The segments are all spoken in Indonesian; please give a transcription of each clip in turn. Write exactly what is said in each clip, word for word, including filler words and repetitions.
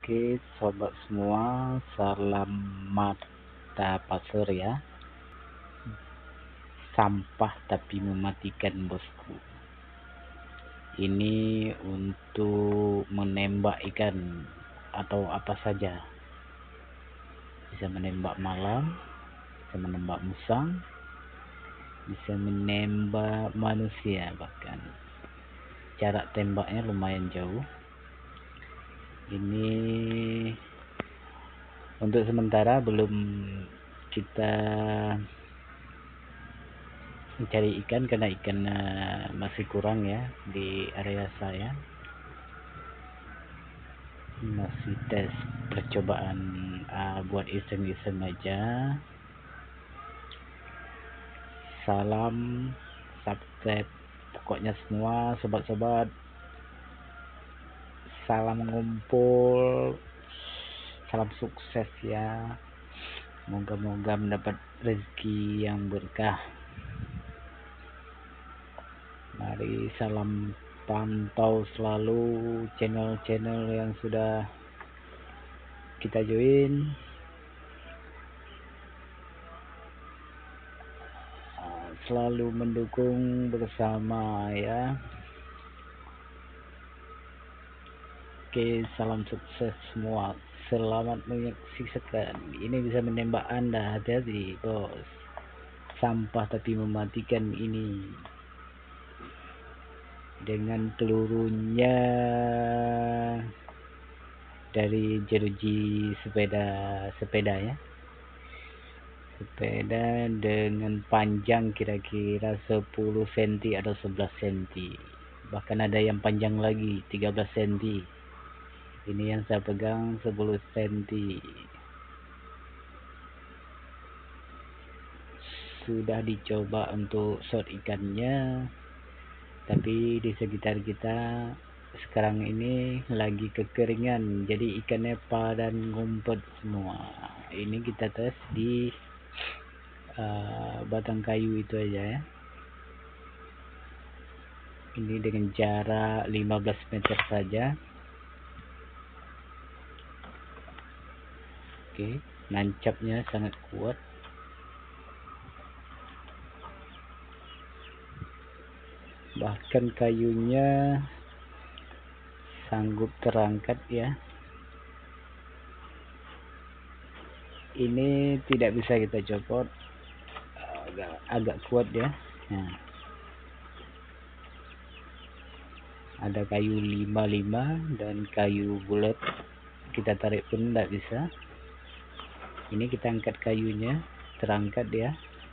Oke, sobat semua, salam mata pasir ya. Sampah tapi mematikan, bosku. Ini untuk menembak ikan atau apa saja. Bisa menembak malam, bisa menembak musang, bisa menembak manusia bahkan. Jarak tembaknya lumayan jauh. Ini untuk sementara belum kita mencari ikan karena ikan uh, masih kurang ya di area saya. Masih tes percobaan uh, buat iseng-iseng aja. Salam, subscribe pokoknya semua sobat-sobat. Salam ngumpul, salam sukses ya. Moga-moga mendapat rezeki yang berkah. Mari salam pantau selalu channel-channel yang sudah kita join. Selalu mendukung bersama ya. Oke, salam sukses semua. Selamat menyaksikan. Ini bisa menembak Anda, hati-hati bos. Sampah tapi mematikan ini. Dengan pelurunya dari jeruji sepeda sepeda ya. Sepeda dengan panjang kira-kira sepuluh sentimeter atau sebelas sentimeter. Bahkan ada yang panjang lagi tiga belas sentimeter. Ini yang saya pegang sepuluh sentimeter. Sudah dicoba untuk shot ikannya, tapi di sekitar kita sekarang ini lagi kekeringan, jadi ikannya pada ngumpet semua. Ini kita tes di uh, batang kayu itu aja ya. Ini dengan jarak lima belas meter saja. Oke, nancapnya sangat kuat. Bahkan kayunya sanggup terangkat ya. Ini tidak bisa kita copot, agak, agak kuat ya. Nah, ada kayu lima puluh lima dan kayu bulat, kita tarik pun tidak bisa. Ini kita angkat kayunya, terangkat ya.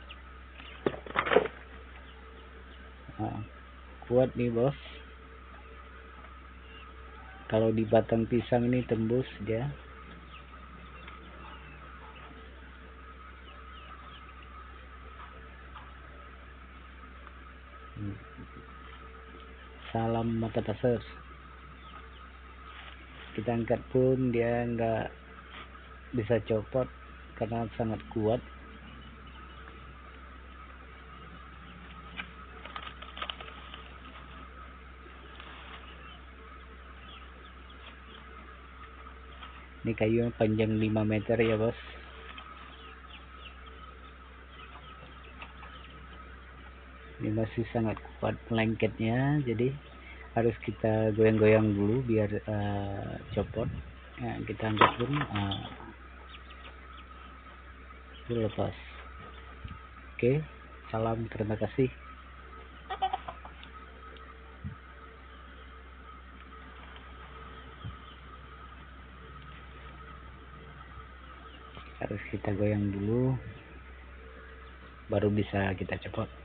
Nah, kuat nih bos. Kalau di batang pisang ini tembus dia. Salam mata pasir. Kita angkat pun dia nggak bisa copot karena sangat kuat. Ini kayu yang panjang lima meter ya bos. Ini masih sangat kuat lengketnya, jadi harus kita goyang-goyang dulu biar uh, copot. Nah, kita angkat pun uh, itu lepas. Oke, salam, terima kasih. Harus kita goyang dulu baru bisa kita copot.